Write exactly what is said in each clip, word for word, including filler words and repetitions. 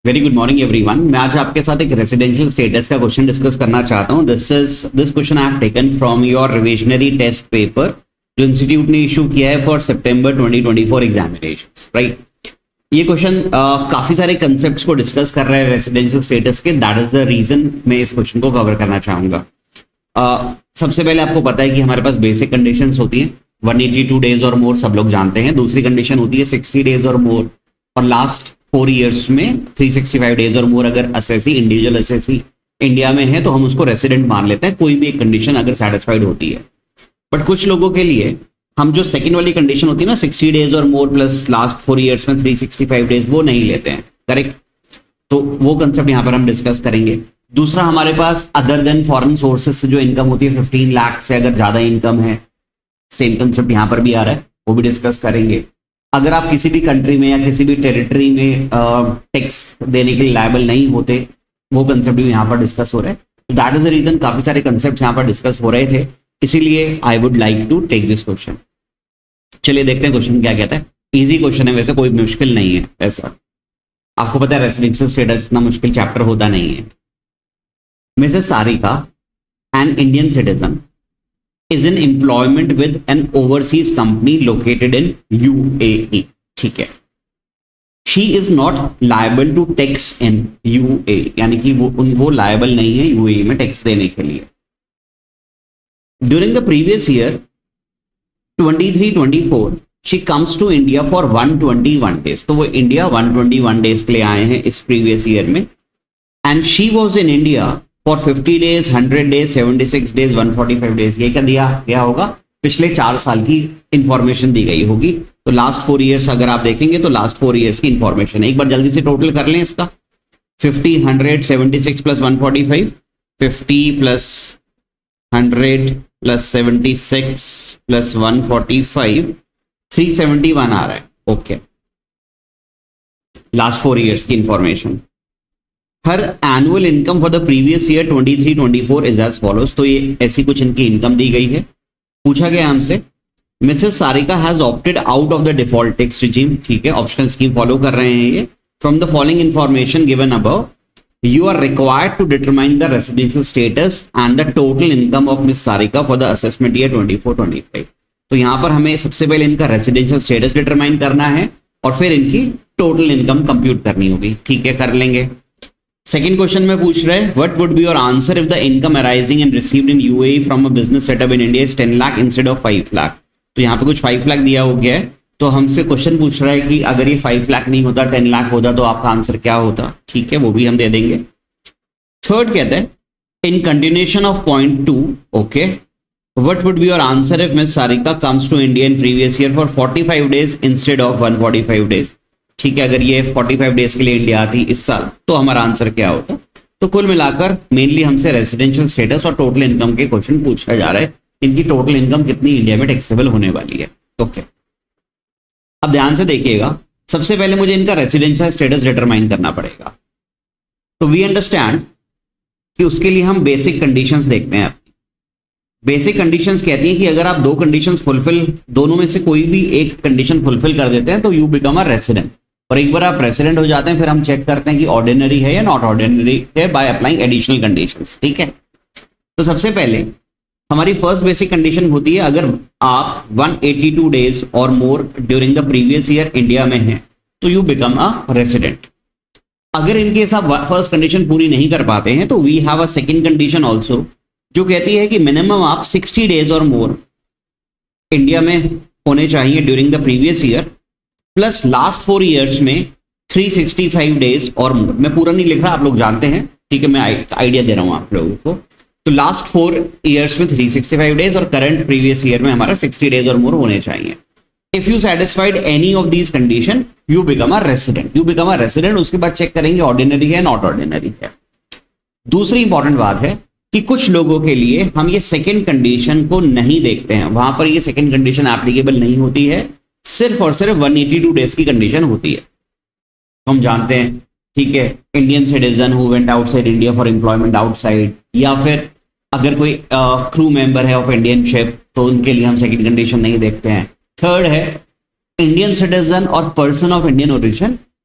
Very good morning everyone. मैं आज आपके साथ एक रेसिडेंशियल स्टेटस का क्वेश्चन डिस्कस करना चाहता हूं। This is this question I have taken from your revisionary test paper जो इंस्टीट्यूट ने इशू किया है for September twenty twenty four examinations, right. ये क्वेश्चन uh, काफी सारे कंसेप्ट्स को डिस्कस कर रहा है रेसिडेंशियल स्टेटस के। दैट इज द रीजन मैं इस क्वेश्चन को कवर करना चाहूंगा। uh, सबसे पहले आपको पता है कि हमारे पास बेसिक कंडीशंस होती हैं वन एटी टू डेज और मोर, सब लोग जानते हैं। दूसरी कंडीशन होती है सिक्सटी डेज और मोर, और लास्ट फोर इयर्स में थ्री सिक्सटी फाइव डेज और मोर। अगर एसएससी इंडिविजुअल एसएससी इंडिया में है तो हम उसको रेसिडेंट मान लेते हैं, कोई भी एक कंडीशन अगर सेटिस्फाइड होती है। बट कुछ लोगों के लिए हम जो सेकंड वाली कंडीशन होती है ना, सिक्सटी डेज और more plus last four years में थ्री सिक्सटी फाइव डेज, वो नहीं लेते हैं, करेक्ट। तो वो कंसेप्ट यहाँ पर हम डिस्कस करेंगे। दूसरा, हमारे पास अदर देन फॉरेन सोर्सेज से जो इनकम होती है फिफ्टीन लाख से अगर ज्यादा इनकम है, सेम कंसेप्ट यहाँ पर भी आ रहा है, वो भी डिस्कस करेंगे। अगर आप किसी भी कंट्री में या किसी भी टेरिटरी में टैक्स देने के लिए लायबल नहीं होते, वो कंसेप्ट भी यहाँ पर डिस्कस हो रहा है। दैट इज द रीजन काफी सारे कंसेप्ट यहाँ पर डिस्कस हो रहे थे, इसीलिए I would like to take this question. चलिए देखते हैं क्वेश्चन क्या कहता है। इजी क्वेश्चन है, वैसे कोई मुश्किल नहीं है। ऐसा आपको पता है रेसिडेंशियल स्टेटस इतना मुश्किल चैप्टर होता नहीं है। Mrs Sarika, an Indian citizen, is in employment with an overseas company located in U A E. ठीक है। She is not liable to tax in U A E, यानी कि वो वो liable नहीं है U A E में टैक्स देने के लिए। During the previous year twenty-three twenty-four, she comes to India for one twenty-one days. तो वो इंडिया one twenty-one days के लिए आए हैं इस previous year में। And she was in India for fifty days, hundred days, seventy six days, one forty five days. ये क्या दिया गया होगा? पिछले चार साल की इंफॉर्मेशन दी गई होगी। तो लास्ट फोर इयर्स अगर आप देखेंगे तो लास्ट फोर इयर्स की इंफॉर्मेशन है। एक बार जल्दी से टोटल कर लें इसका। Fifty, hundred, seventy six plus one forty five, fifty plus hundred plus seventy six plus one forty five, three seventy one आ रहा है। ओके, लास्ट फोर इयर्स की information. Her annual income for the previous year twenty three twenty four is as follows. तो ये ऐसी कुछ इनकी income दी गई है। पूछा गया हमसे, Mrs Sarika has opted out of the default tax regime. ठीक है, ऑप्शनल स्कीम फॉलो कर रहे हैं ये। From the following information given above, you are required to determine the residential status and the total income of Miss Sarika for the assessment year twenty four twenty five. तो यहाँ पर हमें सबसे पहले इनका रेसिडेंशियल स्टेटस डिटरमाइन करना है और फिर इनकी टोटल इनकम कंप्यूट करनी होगी। ठीक है, कर लेंगे। सेकेंड क्वेश्चन में पूछ रहे हैं, what would be your answer if the income arising and received in UAE from a business setup in India is ten lakh instead of five lakh. तो यहाँ पे कुछ फाइव लाख दिया हो गया है, तो हमसे क्वेश्चन पूछ रहा है कि अगर ये फाइव लाख नहीं होता, टेन लाख होता, तो आपका आंसर क्या होता? ठीक है, वो भी हम दे देंगे। थर्ड कहते हैं, in continuation of point two, okay, what would be your answer if Miss Sarika comes to India in previous year for forty five days instead of one forty five days. ठीक है, अगर ये पैंतालीस डेज के लिए India आती इस साल तो हमारा आंसर क्या होता? तो कुल मिलाकर मेनली हमसे रेसिडेंशियल स्टेटस और टोटल इनकम के क्वेश्चन पूछा जा रहा है। इनकी टोटल इनकम कितनी इंडिया में टैक्सेबल होने वाली है। ओके, अब ध्यान से देखिएगा। सबसे पहले मुझे इनका रेसिडेंशियल स्टेटस डिटरमाइन करना पड़ेगा। तो वी अंडरस्टैंड कि उसके लिए हम बेसिक कंडीशंस देखते हैं। बेसिक कंडीशंस कहती हैं कि अगर आप दो कंडीशंस फुलफिल, दोनों में से कोई भी एक कंडीशन फुलफिल कर देते हैं तो यू बिकम अ रेसिडेंट। और एक बार आप रेसिडेंट हो जाते हैं फिर हम चेक करते हैं कि ऑर्डिनरी है या नॉट ऑर्डिनरी है बाय अप्लाइंग एडिशनल कंडीशंस। ठीक है, तो सबसे पहले हमारी फर्स्ट बेसिक कंडीशन होती है, अगर आप वन एटी टू डेज और more during the previous year India में हैं तो यू बिकम अ रेसिडेंट। अगर इनके साथ फर्स्ट कंडीशन पूरी नहीं कर पाते हैं तो we have a second condition also, जो कहती है कि मिनिमम आप सिक्सटी डेज और मोर इंडिया में होने चाहिए during the previous year, plus last four years में थ्री सिक्सटी फाइव डेज और मोर। मैं पूरा नहीं लिख रहा, आप लोग जानते हैं। ठीक है, मैं आइडिया दे रहा हूं आप लोगों को। तो लास्ट फोर इयर्स में थ्री सिक्सटी फाइव डेज और करंट प्रीवियस ईयर में हमारा सिक्सटी डेज और मोर होने चाहिए। If you satisfied any of these condition you become a resident. You become a resident, उसके बाद चेक करेंगे ऑर्डिनरी है नॉट ऑर्डिनरी है। दूसरी इंपॉर्टेंट बात है कि कुछ लोगों के लिए हम ये सेकंड कंडीशन को नहीं देखते हैं, वहां पर ये सेकंड कंडीशन एप्लीकेबल नहीं होती है, सिर्फ और सिर्फ वन एटी टू डेज की कंडीशन होती है। हम जानते हैं, ठीक है, Indian citizen who went outside India for employment outside, या फिर अगर कोई क्रू मेंबर है ऑफ इंडियन शिप तो उनके लिए हम सेकंड कंडीशन नहीं देखते हैं। थर्ड है इंडियन सिटीजन और person of Indian origin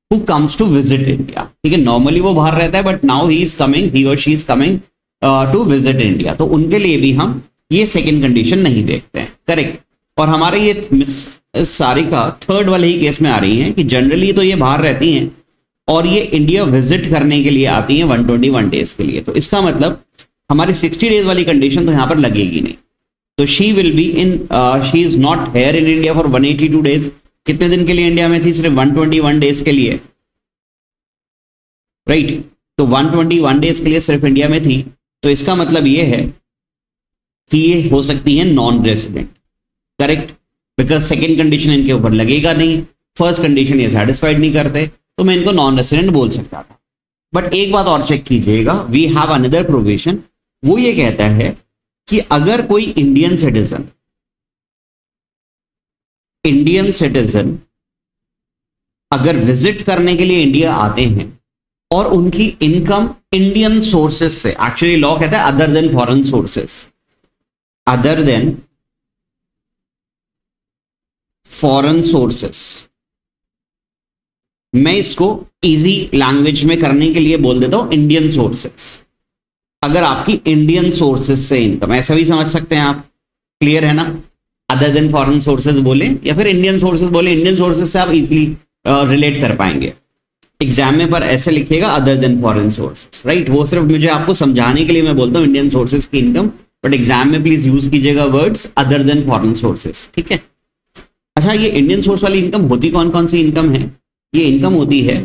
who comes to visit India, ठीक है, नॉर्मली वो बाहर रहता है but now he is coming, he or she is coming to visit India, तो उनके लिए भी हम ये सेकेंड कंडीशन नहीं देखते हैं, करेक्ट। और हमारे ये मिस सारिका थर्ड वाले ही केस में आ रही हैं कि जनरली तो ये बाहर रहती हैं और ये इंडिया विजिट करने के लिए आती हैं वन ट्वेंटी वन डेज के लिए, तो इसका मतलब हमारी सिक्सटी डेज वाली कंडीशन तो यहाँ पर लगेगी नहीं। तो she will be in, she is not here in India for one eighty two days. कितने दिन के लिए इंडिया में थी? सिर्फ वन ट्वेंटी वन डेज के लिए, राइट right? तो वन ट्वेंटी वन डेज के लिए सिर्फ इंडिया में थी, तो इसका मतलब ये है कि ये हो सकती है non resident, correct, because second condition इनके ऊपर लगेगा नहीं, फर्स्ट कंडीशन ये सेटिस्फाइड नहीं करते, तो मैं इनको नॉन रेसिडेंट बोल सकता था। बट एक बात और चेक कीजिएगा, वी हैव अनदर प्रोविजन, वो ये कहता है कि अगर कोई इंडियन सिटीजन इंडियन सिटीजन अगर विजिट करने के लिए इंडिया आते हैं और उनकी इनकम इंडियन सोर्सेस से, एक्चुअली लॉ कहता है other than foreign sources, other than foreign sources, मैं इसको इजी लैंग्वेज में करने के लिए बोल देता हूं इंडियन सोर्सेस। अगर आपकी इंडियन सोर्सेस से इनकम, ऐसा भी समझ सकते हैं आप, क्लियर है ना, अदर देन फॉरेन सोर्सेस बोले या फिर इंडियन सोर्सेस बोले, इंडियन सोर्सेस से आप इजीली रिलेट कर पाएंगे। एग्जाम में पर ऐसे लिखिएगा other than foreign sources, right, वो सिर्फ मुझे आपको समझाने के लिए मैं बोलता हूँ इंडियन सोर्सेस की इनकम, बट एग्जाम में प्लीज यूज कीजिएगा words other than foreign sources, ठीक है। अच्छा, ये इंडियन सोर्स वाली इनकम होती कौन कौन सी इनकम है? ये इनकम होती है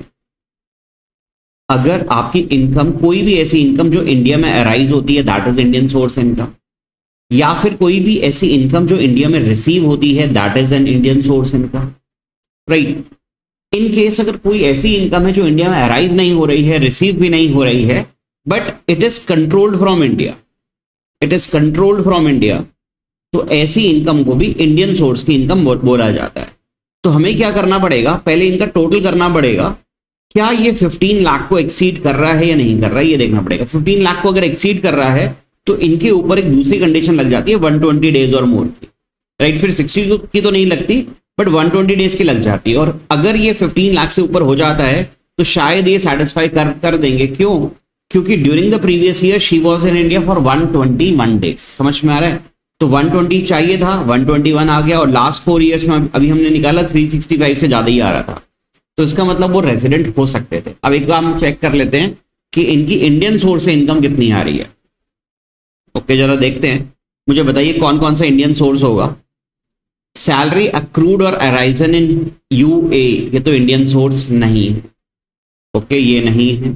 अगर आपकी इनकम, कोई भी ऐसी इनकम जो इंडिया में अराइज होती है, that is Indian source income, या फिर कोई भी ऐसी इनकम जो इंडिया में रिसीव होती है, that is an Indian source income, right. In case अगर कोई ऐसी इनकम है जो इंडिया में अराइज नहीं हो रही है, रिसीव भी नहीं हो रही है, but it is controlled from India, it is controlled from India, तो ऐसी इनकम को भी इंडियन सोर्स की इनकम बोला जाता है। तो हमें क्या करना पड़ेगा? पहले इनका टोटल करना पड़ेगा, क्या ये फिफ्टीन लाख को एक्सीड कर रहा है या नहीं कर रहा है, ये देखना पड़ेगा। फिफ्टीन लाख को अगर एक्सीड कर रहा है तो इनके ऊपर एक दूसरी कंडीशन लग जाती है वन ट्वेंटी डेज और मोर की, राइट। फिर सिक्सटी की तो नहीं लगती, बट वन ट्वेंटी डेज की लग जाती है। और अगर ये फिफ्टीन लाख से ऊपर हो जाता है तो शायद ये सेटिस्फाई कर कर देंगे। क्यों? क्योंकि during the previous year she was in India for one twenty one days, समझ में आ रहा है। तो वन ट्वेंटी चाहिए था, वन ट्वेंटी वन आ गया, और लास्ट फोर इयर्स में अभी हमने निकाला थ्री सिक्सटी फाइव से ज्यादा ही आ रहा था, तो इसका मतलब वो रेजिडेंट हो सकते थे। अब एक बार हम चेक कर लेते हैं कि इनकी इंडियन सोर्स से इनकम कितनी आ रही है। ओके, जरा देखते हैं, मुझे बताइए कौन कौन सा इंडियन सोर्स होगा। सैलरी अक्रूड और अराइजन इन यूए, ये तो इंडियन सोर्स नहीं है, ओके, ये नहीं है।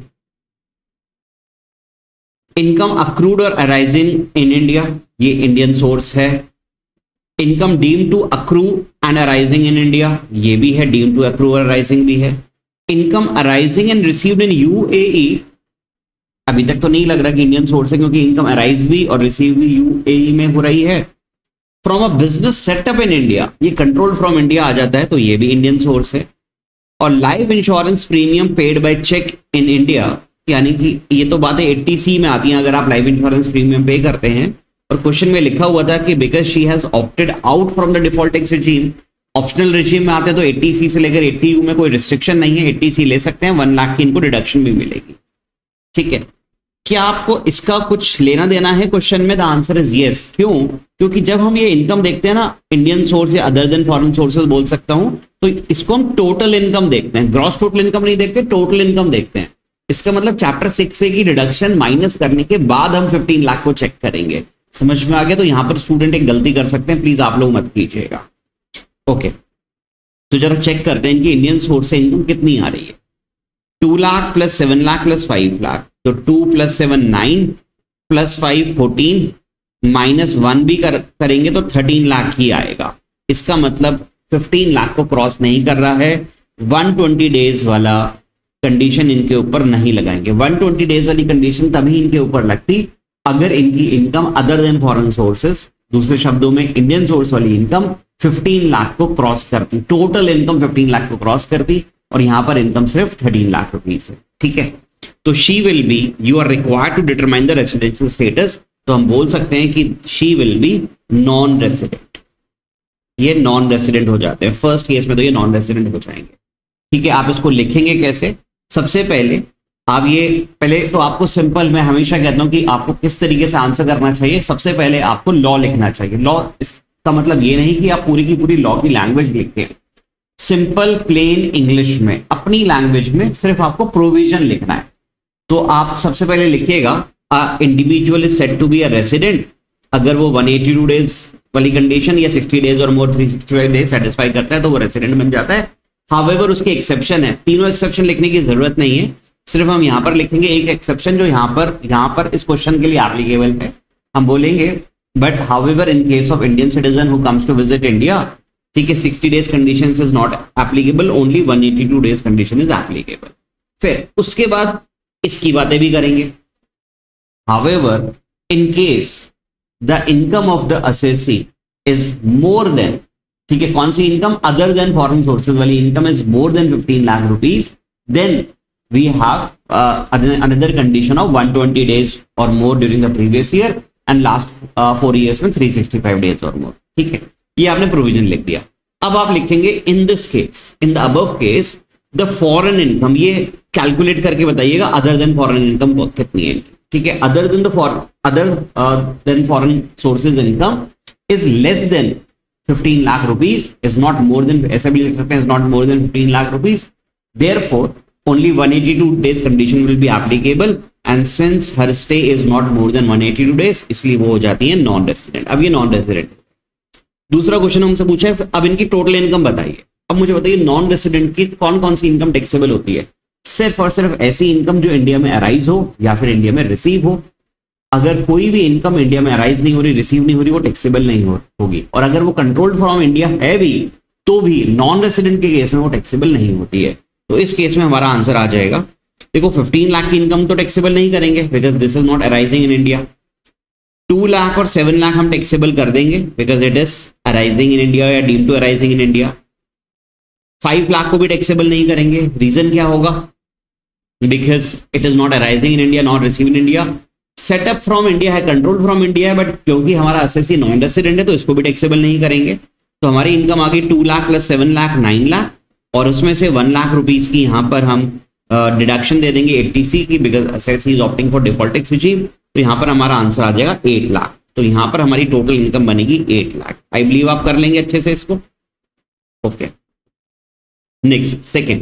इनकम अक्रूड और अराइजिंग इन इंडिया, ये इंडियन सोर्स है। Income deem to accrue and arising in India, ये भी है, डीम टू अक्रू और अराइजिंग भी है। Income arising and received in UAE, अभी तक तो नहीं लग रहा कि इंडियन सोर्स है, क्योंकि इनकम अराइज भी और रिसीव भी यूएई में हो रही है। From a business setup in India, ये कंट्रोल फ्रॉम इंडिया आ जाता है, तो ये भी इंडियन सोर्स है। और life insurance premium paid by cheque in India, यानी कि ये तो बातें एट्टी सी में आती हैं अगर आप लाइफ इंश्योरेंस प्रीमियम पे करते हैं। और क्वेश्चन में लिखा हुआ था कि because she has opted out from the default tax regime, optional regime में आते हैं तो एट्टी सी से लेकर एट्टी यू में कोई रिस्ट्रिक्शन नहीं है, एट्टी सी ले सकते हैं, वन लाख की इनको डिडक्शन भी मिलेगी, ठीक है। क्या आपको इसका कुछ लेना देना है क्वेश्चन में? The answer is yes. क्यों? क्योंकि जब हम ये इनकम देखते हैं ना, इंडियन सोर्स या अदर देन फॉरेन सोर्सेज बोल सकता हूं, तो इसको हम टोटल इनकम देखते हैं, ग्रॉस टोटल इनकम नहीं देखते, टोटल इनकम देखते हैं। इसका मतलब चैप्टर सिक्स से की डिडक्शन माइनस करने के बाद हम फिफ्टीन लाख को चेक करेंगे। समझ में आ गया? तो यहां पर स्टूडेंट एक गलती कर सकते हैं, प्लीज आप लोग मत कीजिएगा। ओके, तो जरा चेक करते हैं इनकी इंडियन सोर्स से इनकम कितनी आ रही है। Two lakh plus seven lakh plus five lakh, तो two plus seven nine plus five fourteen, minus one भी कर, करेंगे तो थर्टीन लाख ही आएगा। इसका मतलब फिफ्टीन लाख को क्रॉस नहीं कर रहा है। वन ट्वेंटी डेज वाला कंडीशन इनके ऊपर नहीं लगाएंगे। वन ट्वेंटी डेज वाली कंडीशन तभी इनके ऊपर लगती अगर इनकी income other than foreign sources, दूसरे शब्दों में इंडियन सोर्स वाली इनकम फिफ्टीन लाख को क्रॉस करती, टोटल इनकम फिफ्टीन लाख को क्रॉस करती, और यहां पर इनकम सिर्फ थर्टीन लाख रुपीस है, ठीक है। तो she will be, you are required to determine the residential status, तो हम बोल सकते हैं कि she will be non resident. ये नॉन रेसिडेंट हो जाते हैं, फर्स्ट केस में तो ये नॉन रेसिडेंट हो जाएंगे। ठीक है, आप इसको लिखेंगे कैसे? सबसे पहले आप ये पहले तो आपको सिंपल, मैं हमेशा कहता हूं कि आपको किस तरीके से आंसर करना चाहिए। सबसे पहले आपको लॉ लिखना चाहिए। लॉ इसका मतलब ये नहीं कि आप पूरी की पूरी लॉ की लैंग्वेज लिखते हैं, सिंपल प्लेन इंग्लिश में अपनी लैंग्वेज में सिर्फ आपको प्रोविजन लिखना है। तो आप सबसे पहले लिखिएगा individual is said to be a resident, अगर वो वन एटी टू डेज वाली कंडीशन या सिक्सटी डेज और more three sixty five days satisfy करता है तो वो रेसिडेंट बन जाता है। हाउएवर उसके एक्सेप्शन है, तीनों एक्सेप्शन लिखने की जरूरत नहीं है, सिर्फ हम यहां पर लिखेंगे एक एक्सेप्शन जो यहां पर यहां पर इस क्वेश्चन के लिए एप्लीकेबल है। हम बोलेंगे but however in case of Indian citizen who comes to visit India, ठीक है, sixty days condition is not applicable, only one eighty two days condition is applicable. फिर उसके बाद इसकी बातें भी करेंगे। However in case the income of the assessee is more than, ठीक है, कौन सी income? Other than foreign sources वाली income is more than fifteen lakh rupees, then we have another condition of one twenty days और more during the previous year and last four years में three sixty five days और more. ठीक है, ये आपने provision लिख दिया। अब आप लिखेंगे in this case, in the above case the foreign income, ये कैलकुलेट करके बताइएगा अदर देन फॉरेन इनकम कितनी है। ठीक है, other than the for other than foreign sources income is less than fifteen lakh rupees, is not more than, ऐसा भी लिख सकते हैं, is not more than fifteen lakh rupees, therefore only one eighty two days condition will be applicable and since her stay is not more than one eighty two days, इसलिए वो हो जाती है नॉन रेसिडेंट। अब ये नॉन रेसिडेंट। दूसरा question हमसे पूछा है अब इनकी टोटल इनकम बताइए। अब मुझे बताइए नॉन रेसिडेंट की कौन कौन सी इनकम टैक्सेबल होती है? सिर्फ और सिर्फ ऐसी इनकम जो इंडिया में अराइज हो या फिर इंडिया में रिसीव हो। अगर कोई भी इनकम इंडिया में अराइज नहीं हो रही, रिसीव नहीं हो रही, वो टैक्सेबल नहीं हो, होगी। और अगर वो कंट्रोल्ड फ्रॉम इंडिया है भी तो भी नॉन रेसिडेंट के केस में वो टैक्सेबल नहीं होती है। तो इस केस में हमारा आंसर आ जाएगा, देखो फिफ्टीन लाख की इनकम तो टैक्सेबल नहीं करेंगे because this is not arising in India. Two lakh और सेवन लाख हम टैक्सेबल कर देंगे because it is arising in India या deem to arising in India. Five lakh को भी टैक्सेबल नहीं करेंगे, रीजन क्या होगा? Because it is not arising in India, not receive in India. Setup from India है, कंट्रोल फ्रॉम इंडिया है, but क्योंकि हमारा एसएससी नॉन रेसिडेंट है तो इसको भी टैक्सेबल नहीं करेंगे। तो हमारी इनकम आ गई two lakh plus seven lakh nine lakh, और उसमें से वन लाख रुपीस की यहाँ पर हम डिडक्शन दे देंगे एटीसी की because assessee is opting for default tax regime. तो यहाँ पर हमारा आंसर आ जाएगा एट लाख। तो यहाँ पर हमारी टोटल इनकम बनेगी एट लाख। आई बिलीव आप कर लेंगे अच्छे से इसको। Okay, next second,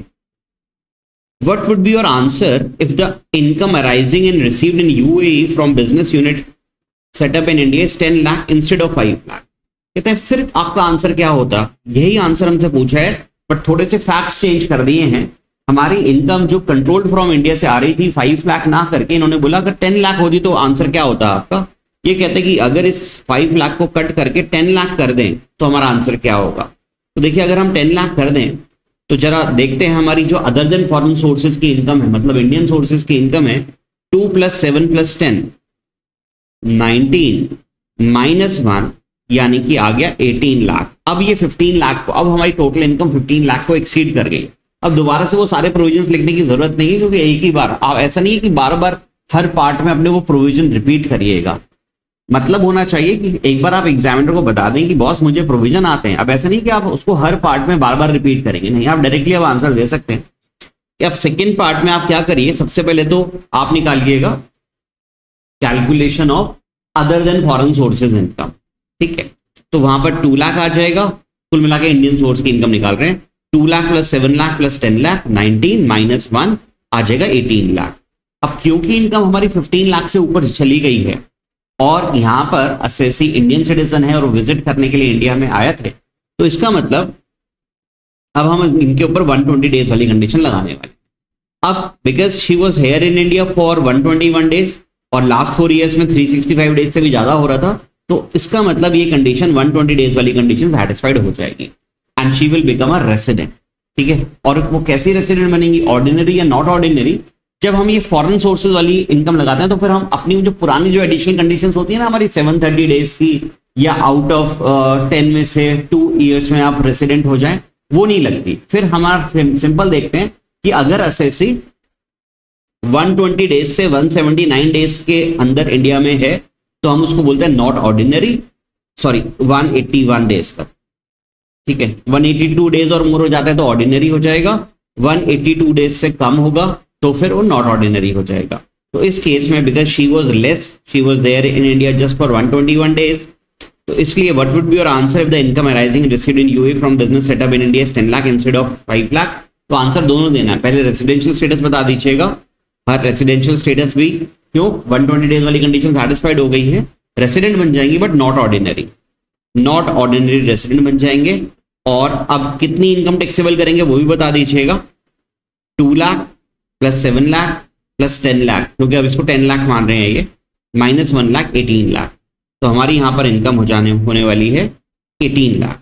what would be your answer if the income arising and received in U A E from business unit set up in India is ten lakh instead of five lakh? कहते हैं फिर आपका answer क्या होता? यही answer हमसे पूछा है बट थोड़े से फैक्ट्स चेंज कर दिए हैं। हमारी इनकम जो कंट्रोल्ड फ्रॉम इंडिया से आ रही थी फाइव लाख ना करके इन्होंने बोला अगर टेन लाख होती तो आंसर क्या होता आपका? ये कहते हैं कि अगर इस फाइव लाख को कट करके टेन लाख कर दें तो हमारा आंसर क्या होगा। तो देखिए अगर हम टेन लाख कर दें तो जरा देखते हैं हमारी जो अदर देन फॉरेन सोर्सेज की इनकम है, मतलब इंडियन सोर्सेज की इनकम है two plus seven plus ten nineteen minus one यानी कि आ गया एटीन लाख। अब ये फिफ्टीन लाख को, अब हमारी टोटल इनकम फिफ्टीन लाख को एक्सीड कर गई। अब दोबारा से वो सारे प्रोविजंस लिखने की जरूरत नहीं है क्योंकि एक ही बार, आप ऐसा नहीं है कि बार बार हर पार्ट में अपने वो प्रोविजन रिपीट करिएगा। मतलब होना चाहिए कि एक बार आप एग्जामिनर को बता दें कि बॉस मुझे प्रोविजन आते हैं। अब ऐसा नहीं कि आप उसको हर पार्ट में बार बार रिपीट करेंगे, नहीं, आप डायरेक्टली अब आंसर दे सकते हैं कि अब सेकंड पार्ट में आप क्या करिए, सबसे पहले तो आप निकालिएगा calculation of other than foreign sources income. ठीक है, तो वहां पर टू लाख आ जाएगा, कुल मिला के इंडियन सोर्स की इनकम निकाल रहे हैं। Two lakh plus seven lakh plus ten lakh nineteen minus one आ जाएगा एटीन लाख। अब क्योंकि इनकम हमारी फिफ्टीन लाख से ऊपर चली गई है और यहाँ पर असेसी इंडियन सिटीजन है और विजिट करने के लिए इंडिया में आए थे, तो इसका मतलब अब हम इनके ऊपर वन ट्वेंटी डेज वाली कंडीशन लगाने वाले। अब because she was here in India for one twenty one days और लास्ट फोर इयर्स में थ्री सिक्सटी फाइव डेज से भी ज्यादा हो रहा था, तो इसका मतलब ये कंडीशन वन ट्वेंटी डेज वाली कंडीशन सैटिस्फाइड हो जाएगी and she will become a resident. ठीक है, और वो कैसी रेसिडेंट बनेंगी, ऑर्डिनरी या नॉट ऑर्डिनरी? जब हम ये फॉरेन सोर्सेज वाली इनकम लगाते हैं तो फिर हम अपनी जो पुरानी जो एडिशनल कंडीशंस होती है ना हमारी सेवन थर्टी डेज की या आउट ऑफ टेन में से टू इयर्स में आप रेसिडेंट हो जाएं, वो नहीं लगती। फिर हमारा सिंपल देखते हैं कि अगर असेसी वन ट्वेंटी डेज से वन सेवेंटी नाइन डेज के अंदर इंडिया में है तो हम उसको बोलते हैं not ordinary, sorry one eighty one days तक। ठीक है, वन एटी टू डेज और मोर हो जाता है तो ऑर्डिनरी हो जाएगा, वन एटी टू डेज से कम होगा तो फिर वो नॉट ऑर्डिनरी हो जाएगा। तो इस केस में because she was less, she was there in India just for one twenty one days, तो इसलिए what would be your answer if the income arising received in UAE from business setup in India is ten lakh instead of five lakh. तो answer दोनों देना है, पहले residential status बता दीजिएगा, हर residential status भी क्यों वन ट्वेंटी डेज वाली कंडीशन सेटिस्फाइड हो गई है, रेसिडेंट बन जाएंगी but not ordinary, not ordinary resident बन जाएंगे। और अब कितनी इनकम टैक्सेबल करेंगे वो भी बता दीजिएगा, two lakh plus seven lakh plus ten lakh, क्योंकि अब इसको टेन लाख मान रहे हैं ये, minus one lakh eighteen lakh, तो हमारी यहां पर इनकम हो जाने होने वाली है एटीन लाख।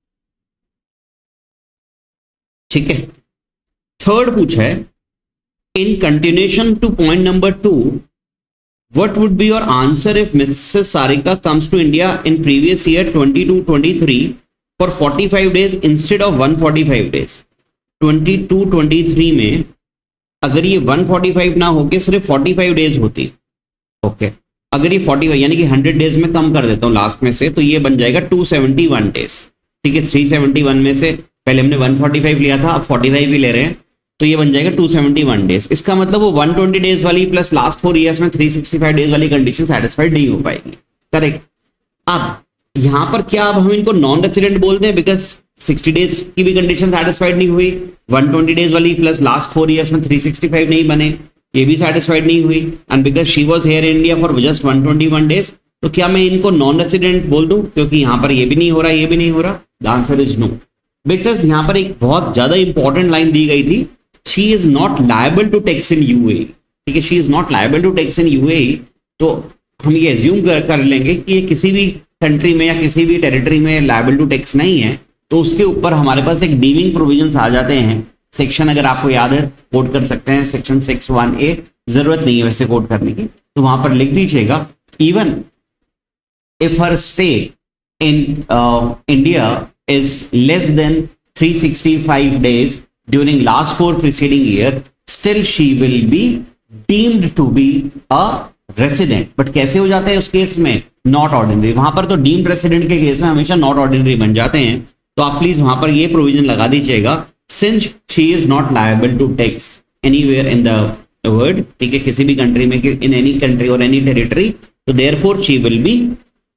ठीक है, थर्ड पूछा है in continuation to point number two, what would be your answer if Missus Sarika comes to India in previous year twenty-two twenty-three for forty-five days instead of one forty-five days? twenty-two twenty-three में अगर ये one forty-five ना होके सिर्फ forty-five days होती, okay okay. अगर ये forty-five यानी कि हंड्रेड डेज में कम कर देता हूँ लास्ट में से, तो ये बन जाएगा two seventy-one डेज। ठीक है, three seventy-one में से पहले हमने one forty-five लिया था, अब forty-five भी ले रहे हैं, तो ये बन जाएगा two seventy-one डेज। इसका मतलब वो one twenty डेज वाली प्लस लास्ट फोर इयर्स में three sixty-five डेज वाली कंडीशन सेटिस्फाइड नहीं हो पाएगी, करेक्ट। अब यहाँ पर क्या अब हम इनको नॉन रेसिडेंट बोलते हैं बिकॉज sixty डेज की भी कंडीशन सेटिस्फाइड नहीं हुई, one twenty डेज वाली प्लस लास्ट फोर इयर्स में three sixty-five नहीं बने, ये भी सेटिस्फाइड नहीं हुई, and because she was here in India for just one twenty-one days, तो क्या मैं इनको नॉन रेसिडेंट बोल दूं क्योंकि यहाँ पर ये भी नहीं हो रहा, ये भी नहीं हो रहा? The answer is no, because यहाँ पर एक बहुत ज्यादा इंपॉर्टेंट लाइन दी गई थी, she is not liable to tax in U A E। ठीक है, she is not liable to tax in U A E, तो हम ये एज्यूम कर, कर लेंगे कि ये किसी भी कंट्री में या किसी भी टेरिटरी में लायबल टू टैक्स नहीं है, तो उसके ऊपर हमारे पास एक डीमिंग प्रोविजंस आ जाते हैं। सेक्शन अगर आपको याद है कोड कर सकते हैं, सेक्शन सिक्स वन ए, जरूरत नहीं है वैसे कोड करने की, तो वहां पर लिख दीजिएगा even if her stay in India is less than three sixty-five days during last four preceding year, still she will be deemed to be a resident। But कैसे हो जाता है उस केस में? Not ordinary. वहां पर तो डीम्ड रेसिडेंट के केस में हमेशा नॉट ऑर्डिनरी बन जाते हैं, तो आप प्लीज वहां पर ये प्रोविजन लगा दीजिएगा, since she is not liable to tax anywhere in the world. ठीक है, किसी भी कंट्री में, इन एनी कंट्री और एनी टेरिटरी, तो therefore she will be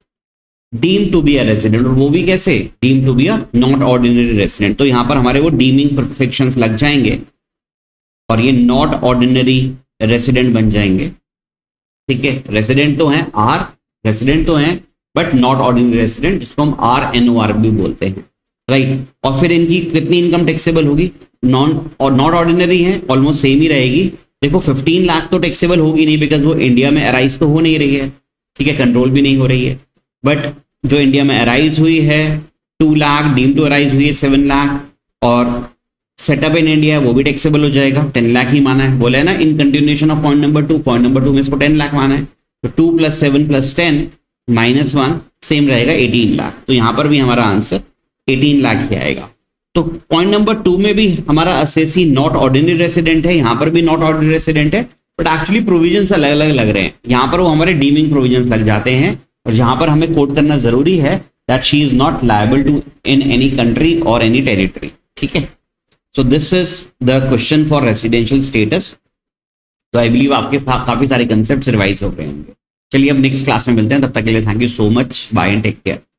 deem to be a resident. और वो भी कैसे? Deem to be a not ordinary resident. तो यहां पर हमारे वो डीमिंग परफेक्शंस लग जाएंगे और ये नॉट ऑर्डिनरी रेसिडेंट बन जाएंगे। ठीक है, रेसिडेंट तो हैं, आर रेसिडेंट तो हैं, बट नॉट ऑर्डिनरी रेसिडेंट, जिसको हम आर एन ओ आर भी बोलते हैं, राइट। और फिर इनकी कितनी इनकम टैक्सेबल होगी? नॉन और नॉट ऑर्डिनरी है, ऑलमोस्ट सेम ही रहेगी। देखो फिफ्टीन लाख तो टैक्सेबल होगी नहीं, बिकॉज वो इंडिया में अराइज तो हो नहीं रही है, ठीक है, कंट्रोल भी नहीं हो रही है। बट जो इंडिया में अराइज हुई है two lakh, deem to arise हुई है सेवन लाख, और सेटअप इन इंडिया वो भी टैक्सेबल हो जाएगा, टेन लाख ही माना है, बोला है ना in continuation of point number two. Point number two में इसको टेन लाख माना है, तो two plus seven plus ten minus one same रहेगा एटीन लाख। तो यहाँ पर भी हमारा आंसर एटीन लाख ही आएगा। तो पॉइंट नंबर टू में भी हमारा असेसी नॉट ऑर्डिनरी रेसिडेंट है, यहाँ पर भी नॉट ऑर्डिनरी रेसिडेंट है, बट एक्चुअली प्रोविजंस अलग अलग लग रहे हैं। यहाँ पर वो हमारे डीमिंग प्रोविजंस लग जाते हैं, और यहाँ पर हमें कोट करना जरूरी है that she is not liable to in any country और एनी टेरिटरी। ठीक है, so this is the question for residential status. तो आई बिलीव आपके साथ काफी सारे कंसेप्ट रिवाइज हो गए होंगे। चलिए अब नेक्स्ट क्लास में मिलते हैं, तब तक के लिए thank you so much, bye and take care.